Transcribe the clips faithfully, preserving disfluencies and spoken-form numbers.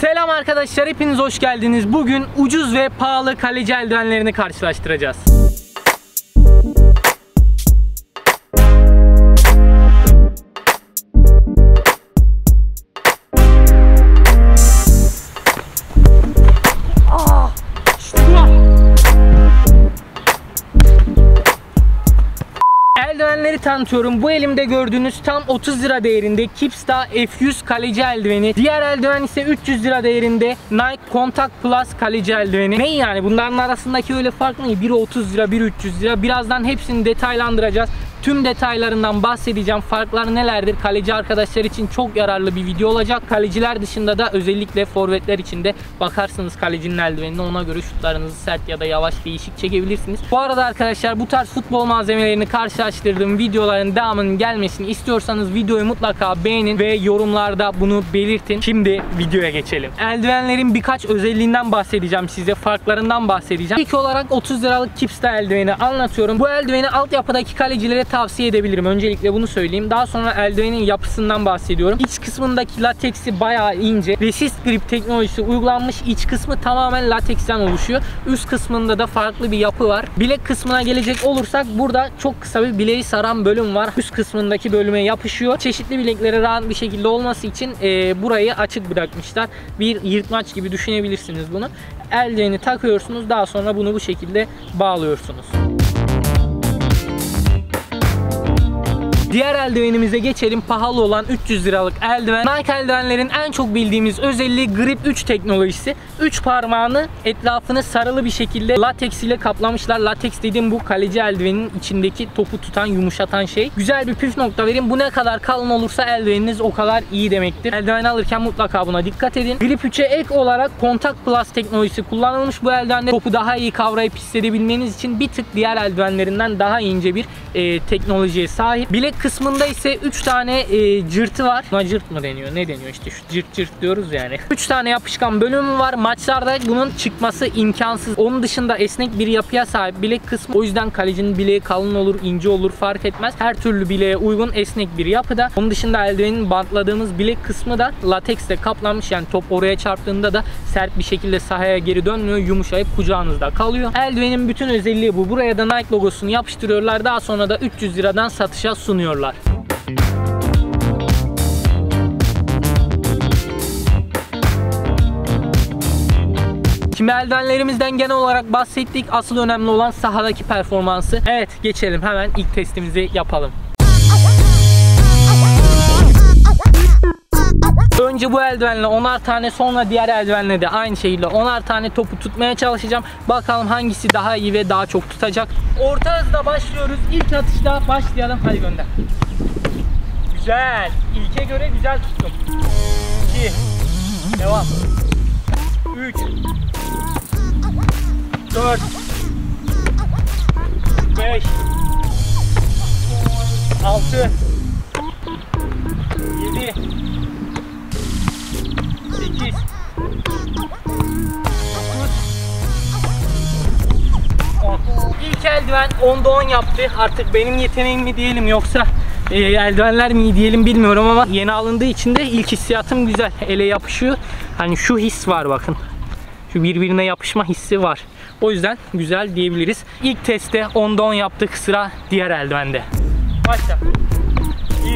Selam arkadaşlar, hepiniz hoş geldiniz. Bugün ucuz ve pahalı kaleci eldivenlerini karşılaştıracağız. Eldivenleri tanıtıyorum. Bu elimde gördüğünüz tam otuz lira değerinde Kipsta F yüz kaleci eldiveni. Diğer eldiven ise üç yüz lira değerinde Nike Contact Plus kaleci eldiveni. Ne yani? Bunların arasındaki öyle fark mı? Biri otuz lira, biri üç yüz lira. Birazdan hepsini detaylandıracağız. Tüm detaylarından bahsedeceğim. Farkları nelerdir? Kaleci arkadaşlar için çok yararlı bir video olacak. Kaleciler dışında da özellikle forvetler için de bakarsınız kalecinin eldivenine, ona göre şutlarınızı sert ya da yavaş değişik çekebilirsiniz. Bu arada arkadaşlar, bu tarz futbol malzemelerini karşılaştırdığım videoların devamının gelmesini istiyorsanız videoyu mutlaka beğenin ve yorumlarda bunu belirtin. Şimdi videoya geçelim. Eldivenlerin birkaç özelliğinden bahsedeceğim size. Farklarından bahsedeceğim. İlk olarak otuz liralık Kipsta eldiveni anlatıyorum. Bu eldiveni altyapıdaki kalecilere tavsiye edebilirim. Öncelikle bunu söyleyeyim. Daha sonra eldivenin yapısından bahsediyorum. İç kısmındaki lateksi bayağı ince. Resist grip teknolojisi uygulanmış. İç kısmı tamamen lateksten oluşuyor. Üst kısmında da farklı bir yapı var. Bilek kısmına gelecek olursak burada çok kısa bir bileği saran bölüm var. Üst kısmındaki bölüme yapışıyor. Çeşitli bileklere rahat bir şekilde olması için e, burayı açık bırakmışlar. Bir yırtmaç gibi düşünebilirsiniz bunu. Eldiveni takıyorsunuz. Daha sonra bunu bu şekilde bağlıyorsunuz. Diğer eldivenimize geçelim. Pahalı olan üç yüz liralık eldiven. Nike eldivenlerin en çok bildiğimiz özelliği Grip üç teknolojisi. üç parmağını etrafını sarılı bir şekilde lateks ile kaplamışlar. Lateks dediğim bu kaleci eldivenin içindeki topu tutan, yumuşatan şey. Güzel bir püf nokta vereyim. Bu ne kadar kalın olursa eldiveniniz o kadar iyi demektir. Eldiven alırken mutlaka buna dikkat edin. Grip üçe ek olarak Contact Plus teknolojisi kullanılmış. Bu eldivende topu daha iyi kavrayıp hissedebilmeniz için bir tık diğer eldivenlerinden daha ince bir e, teknolojiye sahip. Bilek kısmında ise üç tane e, cırtı var. Buna cırt mı deniyor? Ne deniyor işte, şu cırt cırt diyoruz yani. üç tane yapışkan bölümü var. Maçlarda bunun çıkması imkansız. Onun dışında esnek bir yapıya sahip bilek kısmı. O yüzden kalecinin bileği kalın olur, ince olur fark etmez. Her türlü bileğe uygun esnek bir yapıda. Onun dışında eldivenin bantladığımız bilek kısmı da lateksle kaplanmış. Yani top oraya çarptığında da sert bir şekilde sahaya geri dönmüyor. Yumuşayıp kucağınızda kalıyor. Eldivenin bütün özelliği bu. Buraya da Nike logosunu yapıştırıyorlar. Daha sonra da üç yüz liradan satışa sunuyorlar. Şimdi eldivenlerimizden genel olarak bahsettik. Asıl önemli olan sahadaki performansı. Evet, geçelim hemen ilk testimizi yapalım. Önce bu eldivenle onar tane, sonra diğer eldivenle de aynı şekilde onar tane topu tutmaya çalışacağım. Bakalım hangisi daha iyi ve daha çok tutacak. Orta hızda başlıyoruz. İlk atışta başlayalım. Hadi gönder. Güzel. İlke göre güzel tuttum. iki. Devam. üç. dört. beş. altı. yedi. sekiz. on. İlk eldiven onda on yaptı. Artık benim yeteneğim mi diyelim, yoksa e, eldivenler mi diyelim bilmiyorum ama yeni alındığı için de ilk hissiyatım güzel. Ele yapışıyor. Hani şu his var bakın. Şu birbirine yapışma hissi var. O yüzden güzel diyebiliriz. İlk testte onda on yaptık. Sıra diğer eldivende. Başla. bir.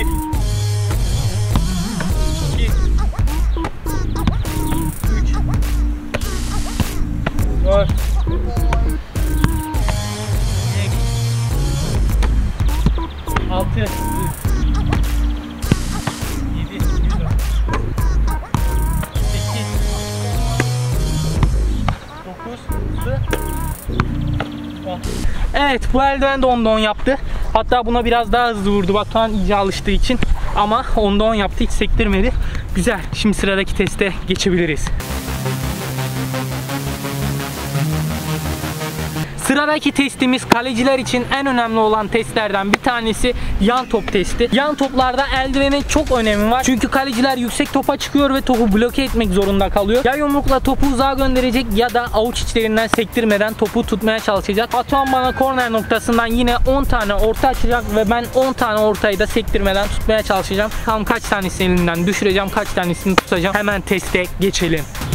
iki. üç. dört. altı. yedi. sekiz. dokuz. on. Evet, bu eldiven de onda on yaptı. Hatta buna biraz daha hızlı vurdu. Batuhan iyice alıştığı için. Ama onda on yaptı, hiç sektirmedi. Güzel. Şimdi sıradaki teste geçebiliriz. Sıradaki testimiz kaleciler için en önemli olan testlerden bir tanesi yan top testi. Yan toplarda eldivenin çok önemi var. Çünkü kaleciler yüksek topa çıkıyor ve topu bloke etmek zorunda kalıyor. Ya yumrukla topu uzağa gönderecek ya da avuç içlerinden sektirmeden topu tutmaya çalışacak. Batuhan bana korner noktasından yine on tane orta açacak ve ben on tane ortayı da sektirmeden tutmaya çalışacağım. Tam kaç tanesini elinden düşüreceğim, kaç tanesini tutacağım. Hemen teste geçelim.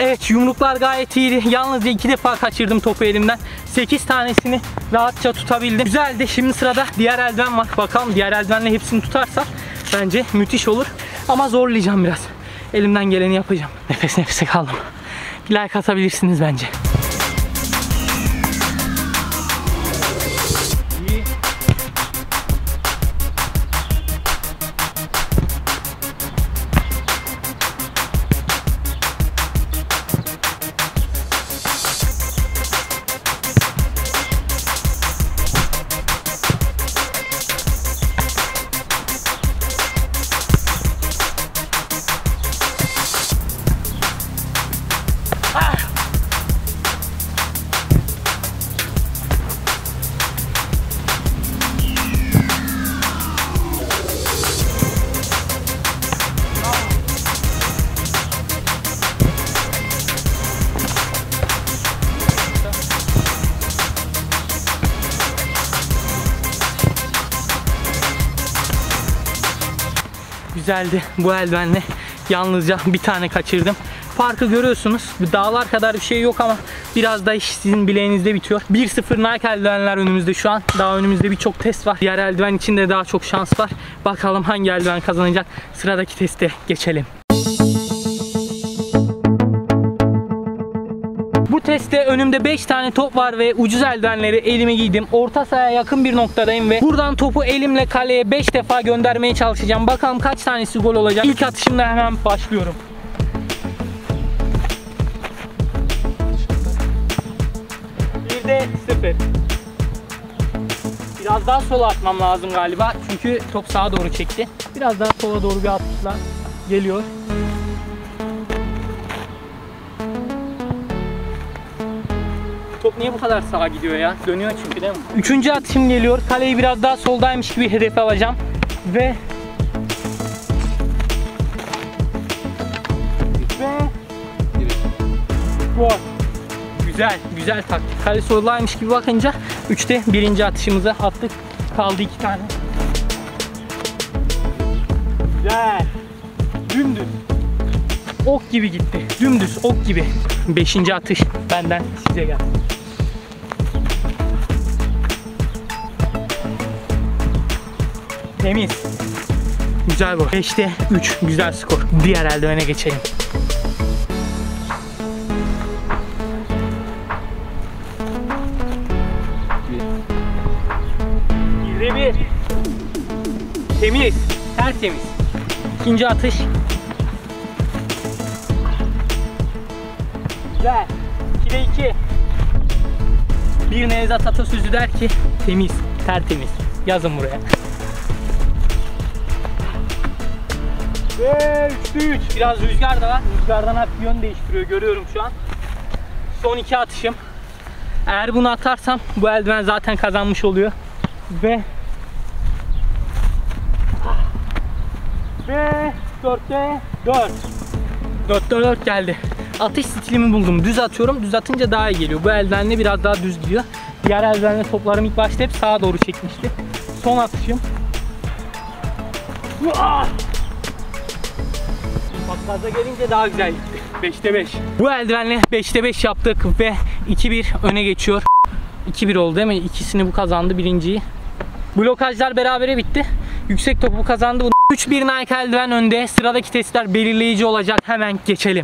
Evet, yumruklar gayet iyiydi. Yalnızca iki defa kaçırdım topu elimden. sekiz tanesini rahatça tutabildim. Güzeldi. Şimdi sırada diğer eldiven var. Bakalım diğer eldivenle hepsini tutarsa bence müthiş olur. Ama zorlayacağım biraz. Elimden geleni yapacağım. Nefes nefese kaldım. Bir like atabilirsiniz bence. Güzeldi. Bu eldivenle yalnızca bir tane kaçırdım. Farkı görüyorsunuz. Dağlar kadar bir şey yok ama biraz da iş sizin bileğinizde bitiyor. bir sıfır Nike eldivenler önümüzde şu an. Daha önümüzde birçok test var. Diğer eldiven için de daha çok şans var. Bakalım hangi eldiven kazanacak. Sıradaki teste geçelim. Bu testte önümde beş tane top var ve ucuz eldivenleri elime giydim. Orta sahaya yakın bir noktadayım ve buradan topu elimle kaleye beş defa göndermeye çalışacağım. Bakalım kaç tanesi gol olacak. İlk atışımda hemen başlıyorum. bir de sıfır. Biraz daha sola atmam lazım galiba. Çünkü top sağa doğru çekti. Biraz daha sola doğru bir atışla geliyor. Top niye bu kadar sağa gidiyor ya? Dönüyor çünkü değil mi? Üçüncü atışım geliyor. Kaleyi biraz daha soldaymış gibi hedef alacağım. Ve Ve Gol. Güzel, güzel taktik. Kale soldaymış gibi bakınca üçte birinci atışımızı attık. Kaldı iki tane. Güzel. Dümdüz. Ok gibi gitti. Dümdüz ok gibi. Beşinci atış benden size geldi. Temiz. Güzel bu. beşte üç. Güzel skor. Diğer eldivene geçelim. birde bir. Temiz. Tertemiz. İkinci atış. Güzel. ikide iki. Bir Nevzat atasözü der ki temiz, tertemiz. Yazın buraya. Ve üçte üç. Biraz rüzgar da var. Rüzgardan hafif yön değiştiriyor. Görüyorum şu an. Son iki atışım. Eğer bunu atarsam bu eldiven zaten kazanmış oluyor. Ve Ve dörtte dört. dörtte dört geldi. Atış stilimi buldum. Düz atıyorum. Düz atınca daha iyi geliyor. Bu eldivenle biraz daha düz gidiyor. Diğer eldivenle toplarım ilk başta hep sağa doğru çekmişti. Son atışım. Bak gaza gelince daha güzel gitti. beşte beş. Bu eldivenle beşte beş yaptık ve iki bir öne geçiyor. iki bir oldu değil mi? İkisini bu kazandı, birinciyi. Blokajlar berabere bitti. Yüksek topu kazandı. üç bir Nike eldiven önde. Sıradaki testler belirleyici olacak. Hemen geçelim.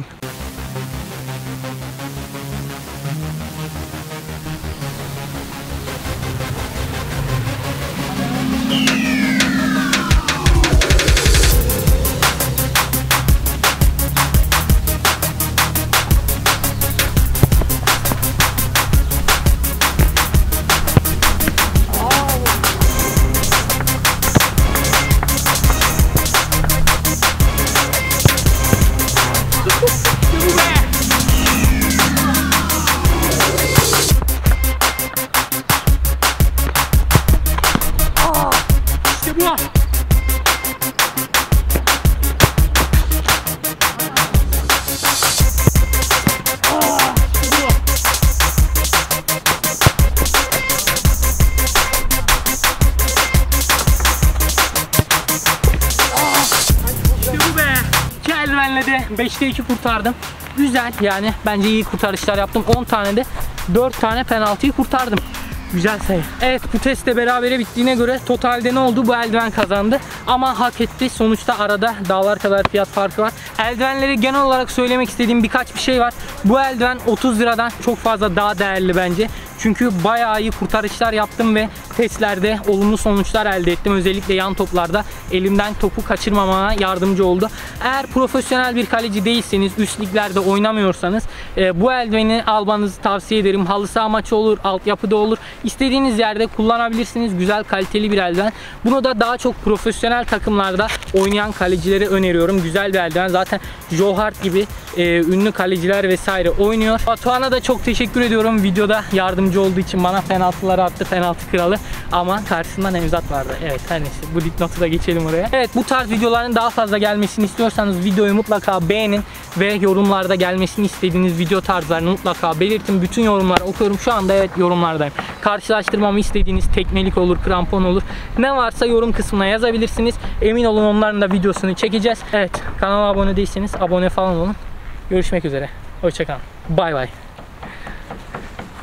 beşte iki kurtardım. güzel yani, bence iyi kurtarışlar yaptım. on tane de dört tane penaltıyı kurtardım. Güzel sayı. Evet, bu test de berabere bittiğine göre totalde ne oldu? Bu eldiven kazandı. Ama hak etti. Sonuçta arada dağlar kadar fiyat farkı var. Eldivenleri genel olarak söylemek istediğim birkaç bir şey var. Bu eldiven otuz liradan çok fazla daha değerli bence. Çünkü bayağı iyi kurtarışlar yaptım ve testlerde olumlu sonuçlar elde ettim. Özellikle yan toplarda elimden topu kaçırmamama yardımcı oldu. Eğer profesyonel bir kaleci değilseniz, üst liglerde oynamıyorsanız e, bu eldiveni almanızı tavsiye ederim. Halı saha maçı olur, altyapıda olur. İstediğiniz yerde kullanabilirsiniz. Güzel, kaliteli bir eldiven. Bunu da daha çok profesyonel takımlarda oynayan kalecilere öneriyorum. Güzel bir eldiven. Zaten Joe Hart gibi e, ünlü kaleciler vesaire oynuyor. Batuhan'a da çok teşekkür ediyorum. Videoda yardımcı olduğu için bana penaltıları attı. Penaltı kralı. Ama karşısında Nevzat vardı. Evet, her neyse. Bu dipnotu da geçelim oraya. Evet, bu tarz videoların daha fazla gelmesini istiyorsanız videoyu mutlaka beğenin ve yorumlarda gelmesini istediğiniz video tarzlarını mutlaka belirtin. Bütün yorumları okuyorum. Şu anda evet yorumlardayım. Karşılaştırmamı istediğiniz tekmelik olur, krampon olur. Ne varsa yorum kısmına yazabilirsiniz. Emin olun onların da videosunu çekeceğiz. Evet, kanala abone değilseniz abone falan olun. Görüşmek üzere. Hoşçakalın. Bay bay.